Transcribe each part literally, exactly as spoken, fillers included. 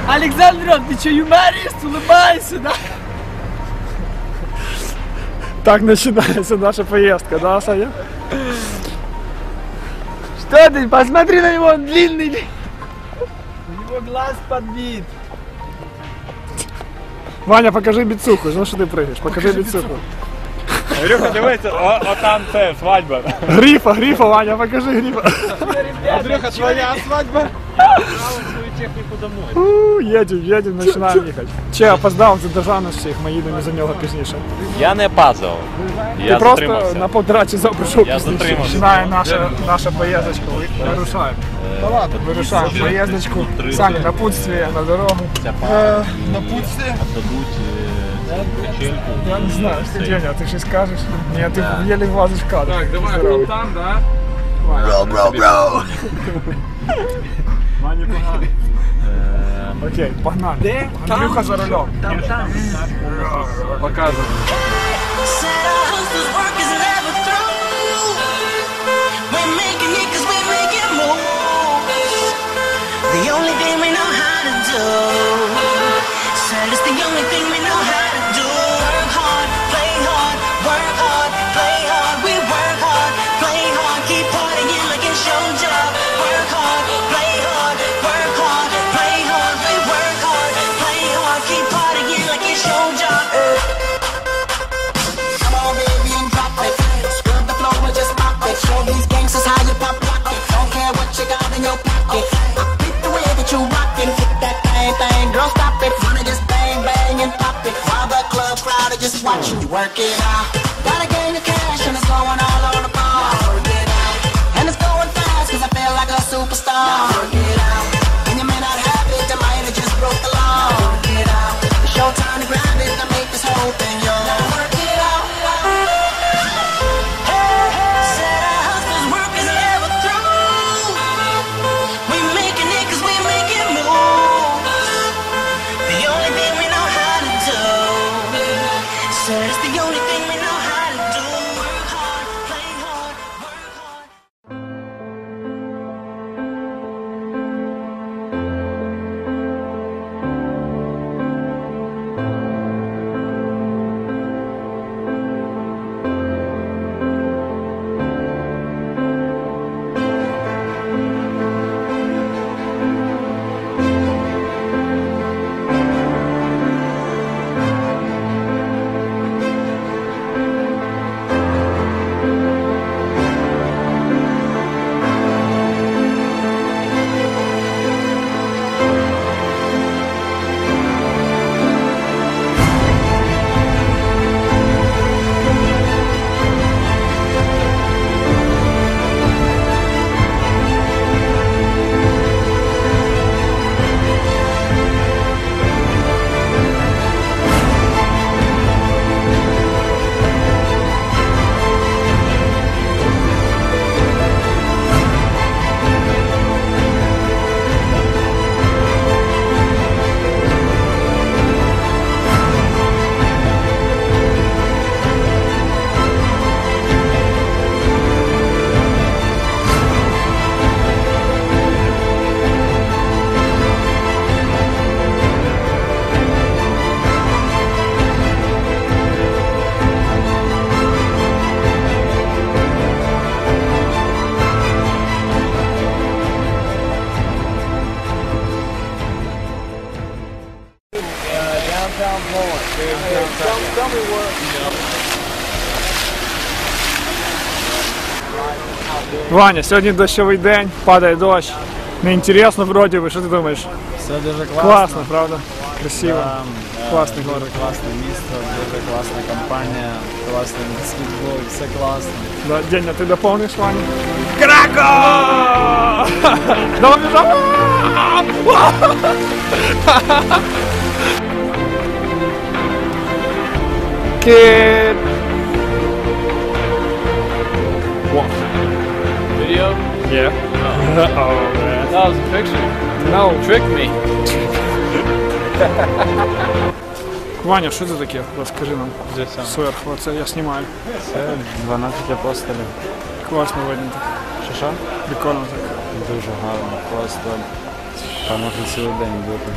Александров, ты что, юморист? Улыбайся, да? Так начинается наша поездка, да, Саня? Что ты? Посмотри на него, он длинный. У него глаз подбит. Ваня, покажи бицуху, ну что ты прыгаешь, покажи, покажи бицуху. Андрюха, дивися, о там це, свадьба. Грифа, грифа, Ваня, покажи грифа. Андрюха, твоя свадьба? Отправил свою технику домой. У, едем, едем, начинаем ехать. Че, опоздал, задержав нас всіх, ми їдемо за нього пізніше. Я не опаздував. Ти просто на півтора часа прийшов пізніше. Починає наша, наша поїздочка, вирушаємо. Вирушаємо поїздочку, Саня, напутствие на дорогу. Напутствие? Отдадуть качельку. Я не знаю, что Деня, ты что скажешь? Нет, ты еле влазишь в кадр. Так, давай, вот там, да? Бро, бро, бро. Ваня, погнали. Окей, погнали. Андрюха за рулем. Показывай. Watch you work it out. Got a gang of cash and it's going all on the ball. Work it out. And it's going fast cause I feel like a superstar. Work it out. And you may not have it, I might have just broke the law. Work it out. It's your time to grab it and make this whole thing yours. Now work it out. Hey, hey. Said our hustler's work is never through. We making it cause we making moves. The only thing we know how to do. It's the only thing we know how to do. Work hard, play hard, work hard. Ваня, сьогодні дощовий день, падає дощ. Неінтересно вроді би, що ти думаєш? Все дуже класно. Класно, правда? Красиво. Да, класний дуже город. класне місто, дуже класна компанія, класний баскетбол, все класно. Да, Деня, ти доповниш, Ваня? Краков! Давай біжав! Кіт! Video? Yeah. Oh, man. That was a picture. No. Trick me. Ваня, що це таке? Розкажи нам. Де саме? Сверху, це я знімаю. Це дванадцять апостолів. Класно видно так. Що що? Прикольно так. Дуже гарно, просто Та може цілий день бути.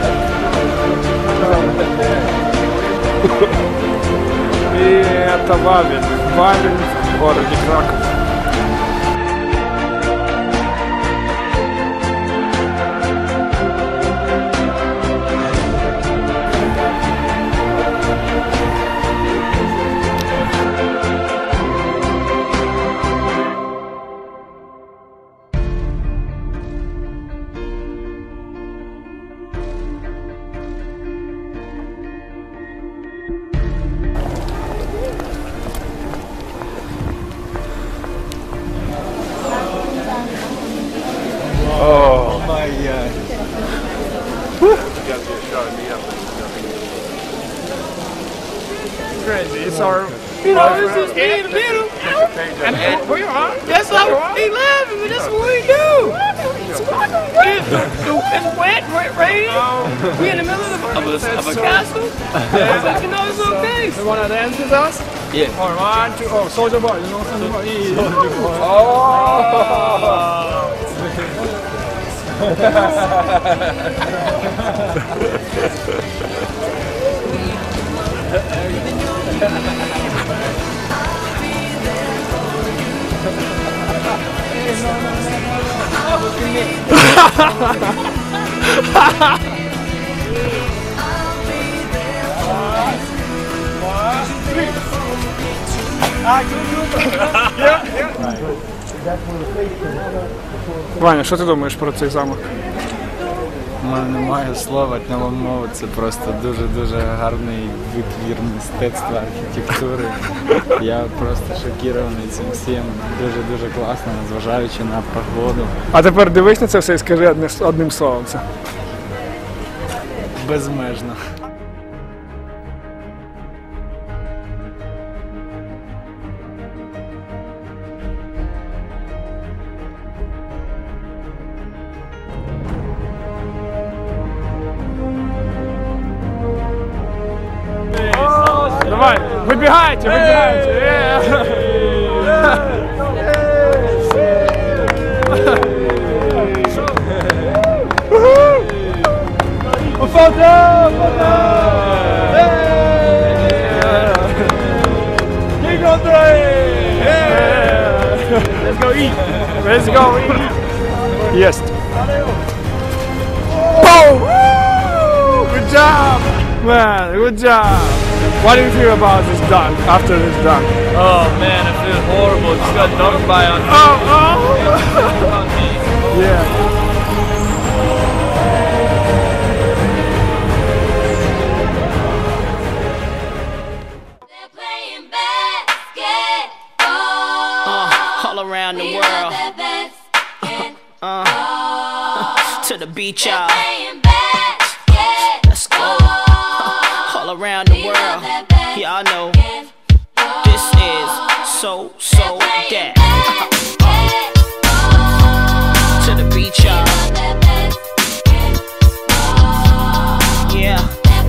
И это Вавель. Вавель в городе Краков. Crazy. It's our. You know, this is me in the middle. And, and we are. That's how we laughing, but that's what we do. It's, it's wet, wet rain. We in the middle of, of, a, of a castle. Yeah. You know, it's okay. You wanna dance with us? Yeah. Or one, two, oh, Soldier Boy. You know Soldier Boy? Soldier Boy. Oh. Ваня, що ти думаєш про цей замок? У мене немає слова, тняла мова, це просто дуже-дуже гарний витвір мистецтва, архітектури. Я просто шокірований цим всім, дуже-дуже класно, незважаючи на погоду. А тепер дивись на це все і скажи одне- одним словом це. Безмежно. Давай, вибігайте, вибігайте. Фото! Фото! King Andre! Let's go eat! Let's go eat! Yes! Oh! Good job! Man, good job! What do you feel about this dunk, after this dunk? Oh man, I feel horrible. Just got dunked by on me. Oh, oh! On me. Yeah. They're playing basketball Uh, all around the We world. love that basketball. Uh, to the beach, y'all. Playing basketball. Let's go. All around the world. Y'all know this is so, so that. To the beach, y'all. Yeah.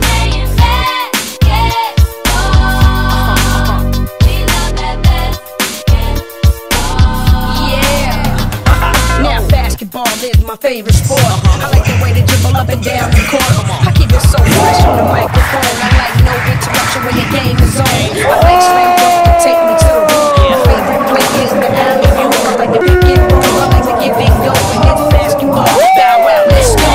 Now basketball is my favorite sport. I like the way they dribble up and down the court. I keep it so fresh on the microphone. I like no interruption when the game is on. I like slam dunk to take me to the room. My favorite play is the alley-oop. I like to pick it roll. I like to get big dough and it's basketball. Bow wow, let's go.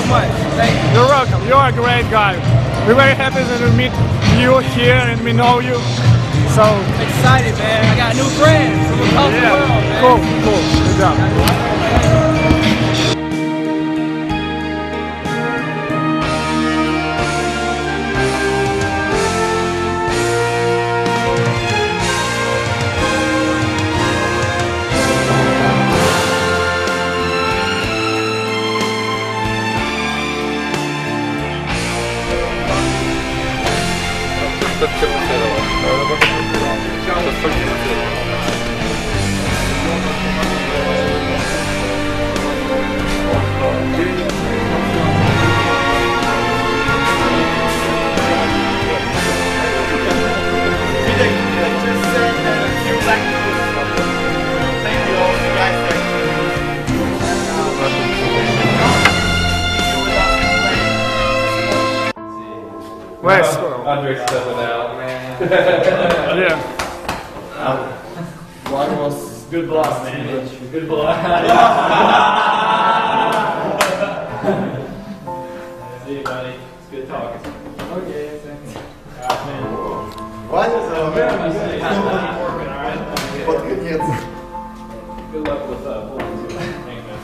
much. Thank you. You're welcome. You're a great guy. We're very happy that we meet you here and we know you. So Excited, man. I got new friends from across the world, man. cool, cool. Good job. Wes. Andre's stepping out, man. Yeah. One was good block, man. Good block. See you, buddy. It's good talking. Okay, thanks. Alright, man. What? Под конец. Good luck with uh, pulling too. Thanks, man.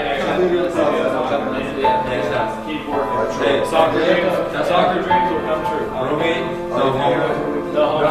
Next time. Keep working. Hey, soccer dreams. Soccer dreams will come true. Roommate? No homo. No homo.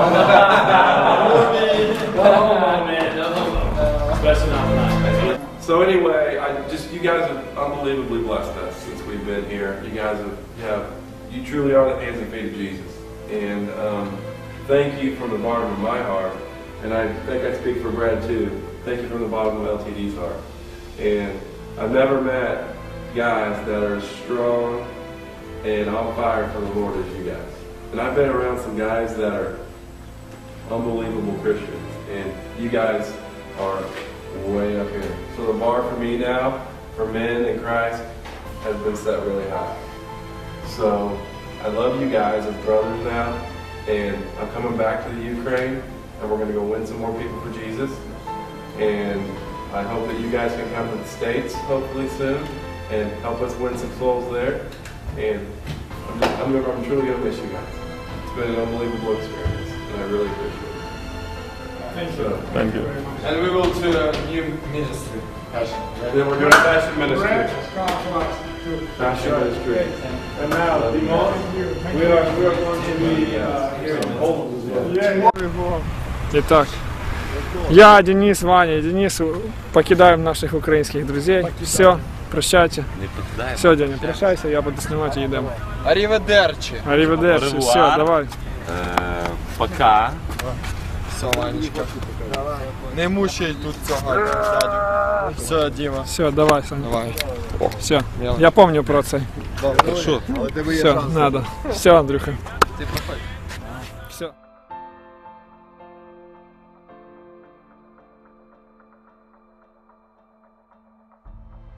No homo, man. No homo. Especially not tonight. So anyway, I just you guys have unbelievably blessed us since we've been here. You guys have, have you truly are the hands and feet of Jesus. And um, thank you from the bottom of my heart. And I think I speak for Brad too. Thank you from the bottom of L T D's heart. And I've never met guys that are as strong and on fire for the Lord as you guys. And I've been around some guys that are unbelievable Christians, and you guys are way up here. So the bar for me now, for men in Christ, has been set really high. So I love you guys as brothers now, and I'm coming back to the Ukraine, and we're going to go win some more people for Jesus. And I hope that you guys can come to the States hopefully soon and help us win some souls there. And I'm, just, I'm, I'm truly going to miss you guys. It's been an unbelievable experience, and I really appreciate it. Thank you. So, Thank you. And we will to a new ministry. Passion. then we're going to Passion Ministry. Passion Ministry. And now, the most, we are, we are going to be uh, here in Poland as well. Итак, я, Денис, Ваня, Денис, покидаем наших украинских друзей. Все, прощайте. Все, Деня, прощайся, я буду снимать и идем. Arrivederci. Ариведерчи, все, давай. Пока. Соланечка. Не мучай тут цього дядю. Все, Діма. Все, давай, Сан. Давай. Все, я помню про це. Добре. Що? Все, надо. Все, Андрюха. Ти проходь.